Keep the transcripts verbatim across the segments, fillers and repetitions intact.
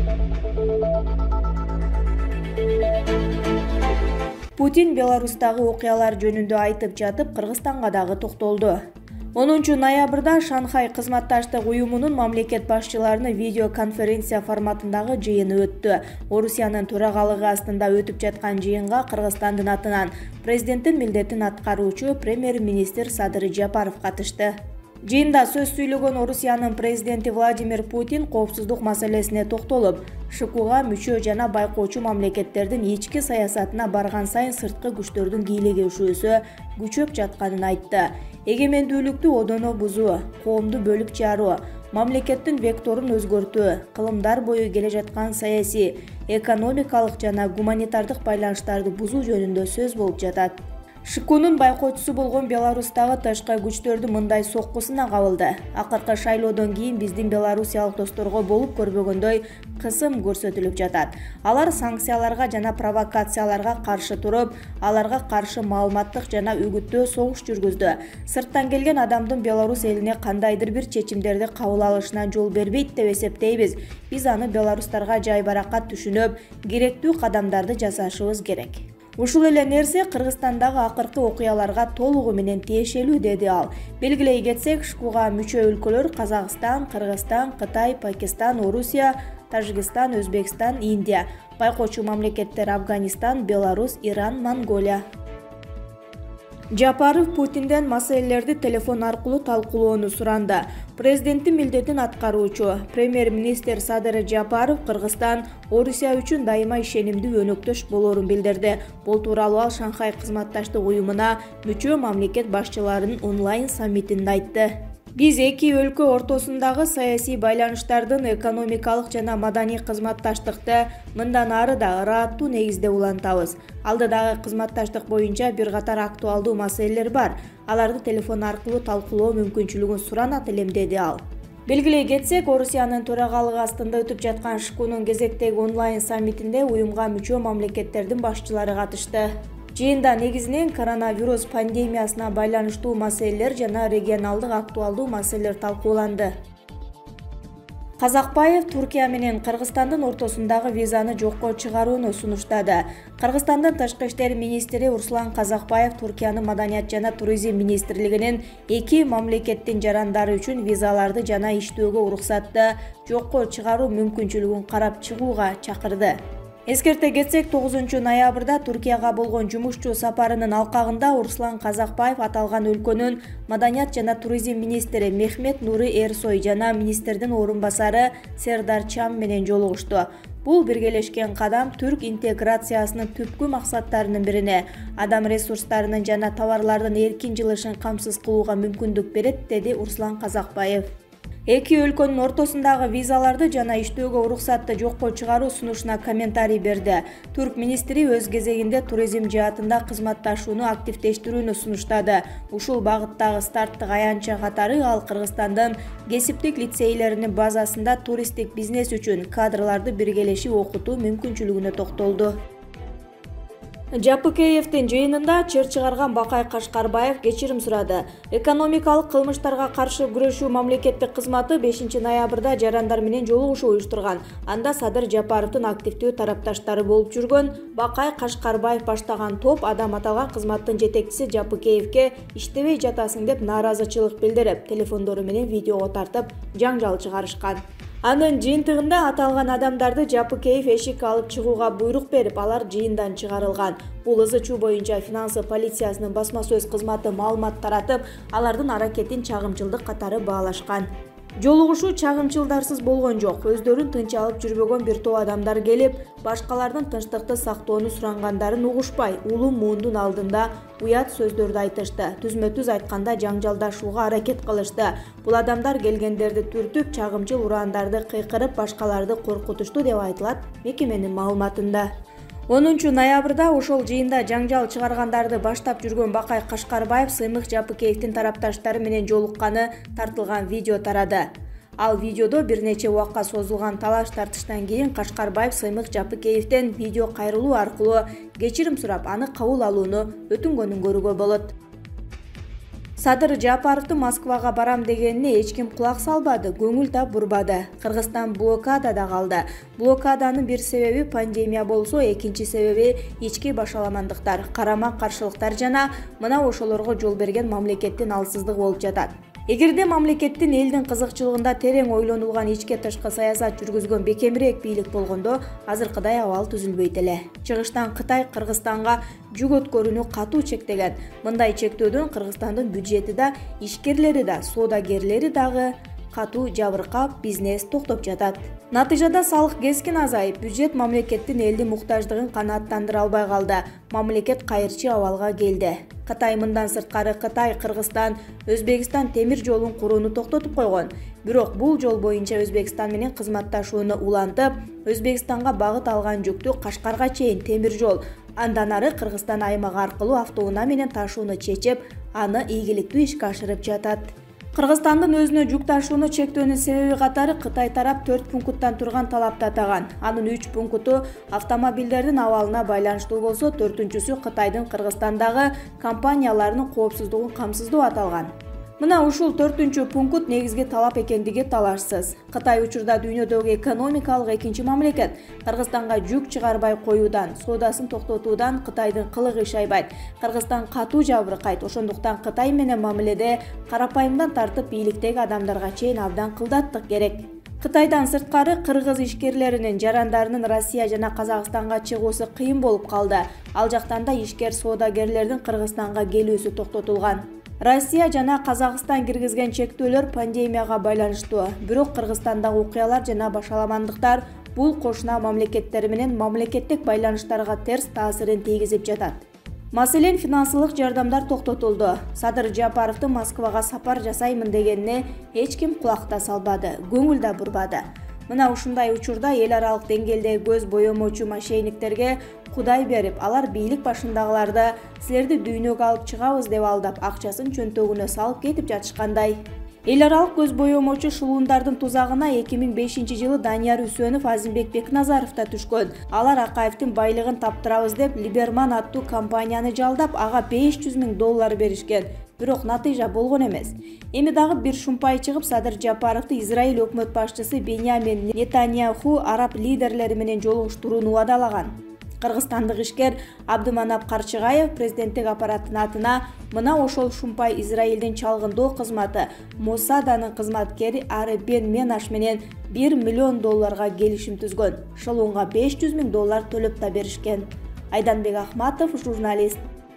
Путин Беларустагы окуялар жөнүндө айтып жатып, Кыргызстанга дагы токтолду. онунчу ноябрда Шанхай кызматташтык уюмунун мамлекет башчыларынын видеоконференция форматындагы жыйыны өттү. Орусиянын төрагалыгы астында өтүп жаткан жыйынга Кыргызстандын атынан президенттин милдетин аткаруучу премьер-министр Садыр Жапаров катышты. Жыйында сөз сүйлөгөн Орусиянын президенти Владимир Путин коопсуздук маселесине токтолуп, ШКУга мүчө жана байкоочу мамлекеттердин ички саясатына барган сайын сырткы күчтөрдүн кийлегишүүсү күчөп жатканын айтты. Эгемендүүлүктү одоно бузуу, коомду бөлүп жаруу, мамлекеттин векторун өзгөртүү, кылымдар бою келе жаткан саясий, экономикалык жана гуманитардык байланыштарды бузуу жөнүндө сөз болуп жатат. ШКУнун байкоочусу болгон Беларустагы тышкы күчтөрдүн мындай соккусуна кабылды. Акыркы шайлоодон кийин биздин беларусиялык досторго болуп көрбөгөндөй кысым көрсөтүлүп жатат. Алар санкцияларга жана провокацияларга каршы туруп, аларга каршы маалыматтык жана үгүттөө согуш жүргүздү. Сырттан келген адамдын Беларус элине кандайдыр бир чечимдерди кабыл алышына жол бербейт деп эсептейбиз. Биз аны беларустарга жайбаракат түшүнүп, керектүү кадамдарды жасашыбыз керек. Ушул эле нерсе Кыргызстандагы акыркы окуяларга толугу менен тиешелүү, деди ал. Белгилей кетсек, ШКУга мүчө өлкөлөр Казакстан, Кыргызстан, Кытай, Пакистан, Орусия, Тажикстан, Өзбекстан, Индия, байкоочу мамлекеттер Афганистан, Беларусь, Иран, Монголия. Жапаров Путинден маселелерди телефон аркылуу талкуулоону суранды. Президенттин милдетин аткаруучу премьер-министр Садыр Жапаров Кыргызстан Орусия үчүн дайыма ишенимдүү өнөктөш болорун билдирди. Бул тууралуу ал Шанхай кызматташтык уюмуна мүчө мамлекет башчыларынын онлайн саммитинде айтты. Биз эки өлкө ортосундагы саясий байланыштардын экономикалык жана маданий кызматташтыкты мындан ары да ырааттуу негизде улантабыз. Алдыдагы кызматташтык боюнча бир катар актуалдуу маселелер бар. Аларды телефон аркылуу талкуулоо мүмкүнчүлүгүн суранат элем, деди ал. Белгилей кетсек, Орусиянын төрагалыгы астында өтүп жаткан ШКУнун кезектеги онлайн саммитинде уюмга мүчө мамлекеттердин башчылары катышты. Жыйында негизинен коронавирус пандемиясына байланыштуу маселелер жана регионалдык актуалдуу маселелер талкууланды. Казакбаев Туркия менен Кыргызстандын ортосундагы визаны жокко чыгарууну сунуштады. Кыргызстандын тышкы иштер министри Руслан Казакбаев Туркиянын маданият жана туризм министрлигинин эки мамлекеттин жарандары үчүн визаларды жана иштөөгө уруксатты жокко чыгаруу мүмкүнчүлүгүн карап чыгууга чакырды. Эскерте кетсек, тогузунчу ноябрда Туркияга болгон жумушчу сапарынын алкагында Руслан Казакбаев аталган өлкөнүн маданият жана туризм министри Мехмет Нуры Эрсой жана министрдин орун басары Сердар Чам менен жолугушту. Бул биргелешкен кадам түрк интеграциясынын түпкү максаттарынын бирине, адам ресурстарынын жана товарлардын эркин жылышын камсыз кылууга мүмкүндүк берет, деди Руслан Казакбаев. Эки өлкөнүн ортосундагы визаларды жана иштөөгө уруксатты жокко чыгаруу сунушуна комментарий берди. Түрк министри өз кезегинде туризм жаатында кызматташууну активдештирүүнү сунуштады. Ушул багыттагы старттык аянтча катары ал Кыргызстандын кесиптик лицейлеринин базасында туристтик бизнес үчүн кадрларды биргелешип окутуу мүмкүнчүлүгүнө токтолду. Жапыкеевдин жыйынында чыр чыгарган Бакай Кашкарбаев кечирим сурады. Экономикалык кылмыштарга каршы күрөшүү мамлекеттик кызматы бешинчи ноябрда жарандар менен жолугушуу уюштурган. Анда Садыр Жапаровдун активдүү тарапташтары болуп жүргөн Бакай Кашкарбаев баштаган топ адам аталган кызматтын жетекчиси Жапыкеевке иштебей жатасың деп нааразычылык билдирип, телефондору менен видеого тартып жаңжал чыгарышкан. Анын жыйынтыгында аталган адамдарды Жапыкеев эшикке алып чыгууга буйрук берип, алар жыйындан чыгарылган. Бул ызы-чуу боюнча финансы полициясынын басма сөз кызматы маалымат таратып, алардын аракетин чагымчылдык катары баалашкан. Жолугушуу чагымчылдарсыз болгон жок. Өздөрүн тынч алып жүрбөгөн бир топ адамдар келип, башкалардын тынчтыкты сактоону сурангандарын угушпай, улуу муундун алдында уят сөздөрдү айтышты. Түзмө-түз айтканда жаңжалдашууга аракет кылышты. Бул адамдар келгендерди түртүп, чагымчыл урандарды кыйкырып, башкаларды коркутушту деп айтылат мекеменин маалыматында. онунчу ноябрда ошол жыйында жаңжал чыгаргандарды баштап жүргөн Бакай Кашкарбаев Сыймык Жапыкеевдин тарапташтары менен жолукканы тартылган видео тарады. Ал видеодо бир нече убакка созулган талаш тартыштан кийин Кашкарбаев Сыймык Жапыкеевден видео кайрылуу аркылуу кечирим сурап, аны кабыл алууну өтүнгөнүн көрүүгө болот. Садыр Жапаровдун Москвага барам дегенине эч ким кулак салбады, көңүл да бурбады. Кыргызстан блокадада калды. Блокаданын бир себеби пандемия болсо, экинчи себеби ички башаламандыктар, карама-каршылыктар жана мына ошолорго жол берген мамлекеттин алсыздыгы болуп жатат. Эгерде мамлекеттин элдин кызыкчылыгында терең ойлонулган ичке тышкы саясат жүргүзгөн бекемирээк бийлик болгондо, азыркыдай абал түзүлбөйт эле. Чыгыштан Кытай Кыргызстанга жүк өткөрүүнү катуу чектеген. Мындай чектөөдөн Кыргызстандын бюджети да, ишкерлери да, соодагерлери дагы катуу жабыркап, бизнес токтоп жатат. Натыйжада салык кескин азайып, бюджет мамлекеттин элдин муктаждыгын канааттандыра албай калды. Мамлекет кайырчы абалга келди. Кытай мындан сырткары Кытай, Кыргызстан, Өзбекстан темир жолун курууну токтотуп койгон. Бирок бул жол боюнча Өзбекстан менен кызматташууну улантып, Өзбекстанга багыт алган жүктү Кашкарга чейин темир жол, андан ары Кыргызстан аймагы аркылуу автоунаа менен ташууну чечип, аны ийгиликтүү ишке ашырып жатат. Кыргызстандын өзүнө жүк ташууну чектөөнүн себеби катары Кытай тарап төрт пункттан турган талапты атаган. Анын үч пункту автомобилдердин абалына байланыштуу болсо, төртүнчүсү Кытайдын Кыргызстандагы компанияларынын коопсуздугун камсыздоо аталган. Мына ушул төртүнчү пункт негизги талап экендиги талашсыз. Кытай учурда дүйнөдөгү экономикалык экинчи мамлекет. Кыргызстанга жүк чыгарбай коюудан, соодасын токтотуудан Кытайдын кылыгы шайбайт. Кыргызстан катуу жабыркайт. Ошондуктан Кытай менен мамиледе карапайымдан тартып бийликтеги адамдарга чейин абдан кылдаттык керек. Кытайдан сырткары кыргыз ишкерлеринин, жарандарынын Россия жана Казакстанга чыгуусу кыйын болуп калды. Ал жактан да ишкер соодагерлердин Кыргызстанга келүүсү токтотулган. Россия жана Казакстан киргизген чектөөлөр пандемияга байланыштуу. Бирок Кыргызстандагы окуялар жана башаламандыктар бул кошуна мамлекеттер менен мамлекеттик байланыштарга терс таасирин тийгизип жатат. Маселен, финансылык жардамдар токтотулду. Садыр Жапаровдун Москвага сапар жасаймын дегенине эч ким кулак да салбады, көңүл да бурбады. Мына ушундай учурда эл аралык деңгээлде көз боемочу мошенниктерге кудай берип, алар бийлик башындагыларды силерди дүйнөгө алып чыгабыз деп алдап, акчасын чөнтөгүнө салып кетип жатышкандай. Эл аралык көз боемочу шылуундардын тузагына эки миң бешинчи жылы Данияр Үсөнов, Азимбек Бекназаров да түшкөн. Алар Акаевдин байлыгын таптырабыз деп Либерман аттуу компанияны жалдап, ага беш жүз миң доллар беришкен. Бирок натыйжа болгон эмес. Эми дагы бир шумпай чыгып, Садыр Жапаровду Израиль өкмөт башчысы Беньямин Нетаньяху араб лидерлери менен жолугуштурууну уадалаган. Кыргызстандык ишкер Абдыманап Карчыгаев президенттик аппараттын атына мына ошол шумпай Израилдин чалгындоо кызматы Моссаданын кызматкери Ари Бен Менаш менен бир миллион долларга келишим түзгөн. Шылуунга беш жүз миң доллар төлөп да беришкен. Айданбек Ахматов, журналист.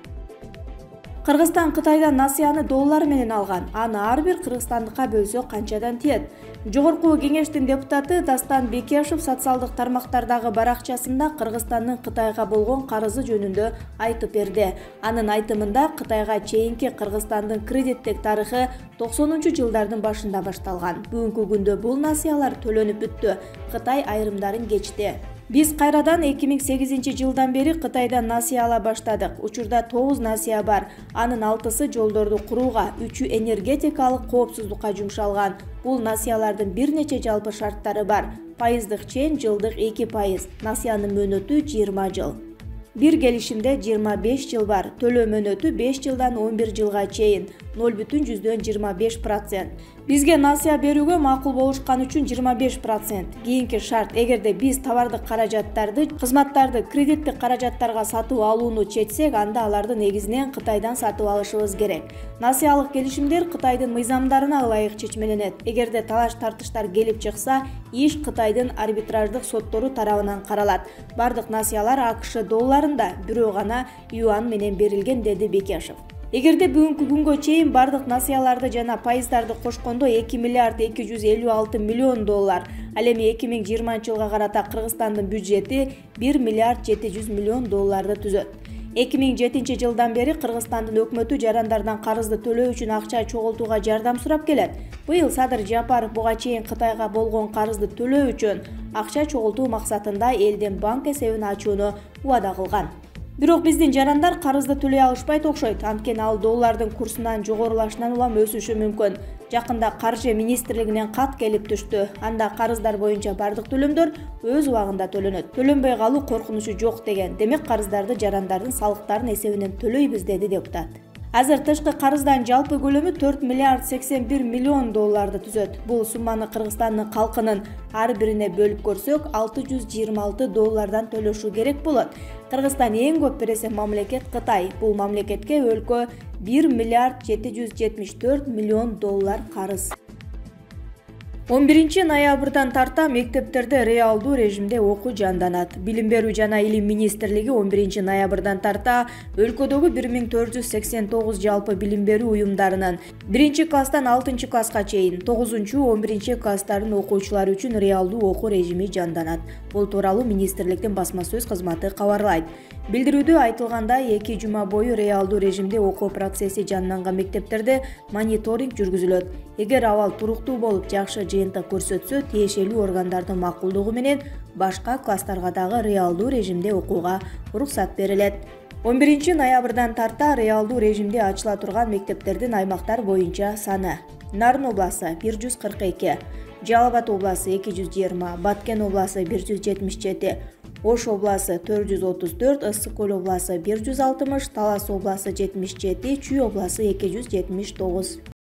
Кыргызстан Кытайдан насыяны доллар менен алган. Аны ар бир кыргызстандыкка бөлсө канчадан тиет? Жогорку кеңештин депутаты Дастан Бекешев социалдык тармактардагы баракчасында Кыргызстандын Кытайга болгон карызы жөнүндө айтып берди. Анын айтымында Кытайга чейинки Кыргызстандын кредиттик тарыхы токсонунчу жылдардын башында башталган. Бүгүнкү күндө бул насыялар төлөнүп бүттү. Кытай айрымдарын кечти. Биз кайрадан эки миң сегизинчи жылдан бери Кытайдан насыя ала баштадык. Учурда тогуз насыя бар. Анын алтысы жолдорду курууга, үчү энергетикалык коопсуздукка жумшалган. Бул насыялардын бир нече жалпы шарттары бар. Пайыздык чен жылдык эки пайыз. Насыянын мөөнөтү жыйырма жыл. Бир келишимде жыйырма беш жыл бар. Төлөө мөөнөтү беш жылдан он бир жылга чейин. ноль бүтүн жүздөн жыйырма беш процент. Бизге насыя берүүгө макул болушкан үчүн жыйырма беш процент. Кийинки шарт, эгерде биз товардык каражаттарды, кызматтарды кредиттик каражаттарга сатып алууну чечсек, анда аларды негизинен Кытайдан сатып алышыбыз керек. Насыялык келишимдер Кытайдын мыйзамдарына ылайык чечмеленет. Эгерде талаш тартыштар келип чыкса, иш Кытайдын арбитраждык соттору тарабынан каралат. Бардык насыялар АКШ долларында, бирөө гана юан менен берилген, деди Бекешев. Эгерде бүгүнкү күнгө чейин бардык насыяларды жана пайыздарды кошкондо эки миллиард эки жүз элүү алты миллион доллар, ал эми эки миң жыйырманчы жылга карата Кыргызстандын бюджети бир миллиард жети жүз миллион долларды түзөт. эки миң жетинчи жылдан бери Кыргызстандын өкмөтү жарандардан карызды төлөө үчүн акча чогултууга жардам сурап келет. Быйыл Садыр Жапаров буга чейин Кытайга болгон карызды төлөө үчүн акча чогултуу максатында элдин банк эсебин ачууну убада кылган. Бирок биздин жарандар карызды төлөй алышпайт окшойт. Анткени ал доллардын курсунан жогорулашынан улам өсүшү мүмкүн. Жакында Каржы министрлигинен кат келип түштү. Анда карыздар боюнча бардык төлөмдөр өз убагында төлөнөт. Төлөнбөй калуу коркунучу жок деген. Демек карыздарды жарандардын салыктарын эсебинен төлөйбүз, деди депутат. Азыр тышкы карыздан жалпы көлөмү төрт миллиард сексен бир миллион долларды түзөт. Бул сумманы Кыргызстандын калкынын ар бирине бөлүп көрсөк, алты жүз жыйырма алты доллардан төлөшү керек болот. Кыргызстан эң көп бересен мамлекет Кытай. Бул мамлекетке өлкө бир миллиард жети жүз жетимиш төрт миллион доллар карыз. он биринчи ноябрдан тарта мектептерде реалдуу режимде окуу жанданат. Билим берүү жана илим министрлиги он биринчи ноябрдан тарта өлкөдөгү бир миң төрт жүз сексен тогуз жалпы билим берүү уюмдарынын биринчи класстан алтынчы класска чейин тогузунчу он биринчи класстардын окуучулары үчүн реалдуу окуу режими жанданат. Бул тууралуу министрликтин басма сөз кызматы кабарлайт. Билдирүүдө айтылгандай, эки жума бою реалдуу режимде окуу процесси жанданган мектептерде мониторинг жүргүзүлөт. Эгер абал туруктуу болуп, жакшы жыйынтык көрсөтсө, тиешелүү органдардын макулдугу менен башка класстарга дагы реалдуу режимде окууга уруксат берилет. он биринчи ноябрдан тарта реалдуу режимде ачыла турган мектептердин аймактар боюнча саны: Нарын обласы бир жүз кырк эки, Жалал Абад обласы эки жүз жыйырма, Баткен обласы бир жүз жетимиш жети, Ош обласы төрт жүз отуз төрт, Ысык Көл обласы бир жүз алтымыш, Талас обласы жетимиш жети, Чүй обласы эки жүз жетимиш тогуз.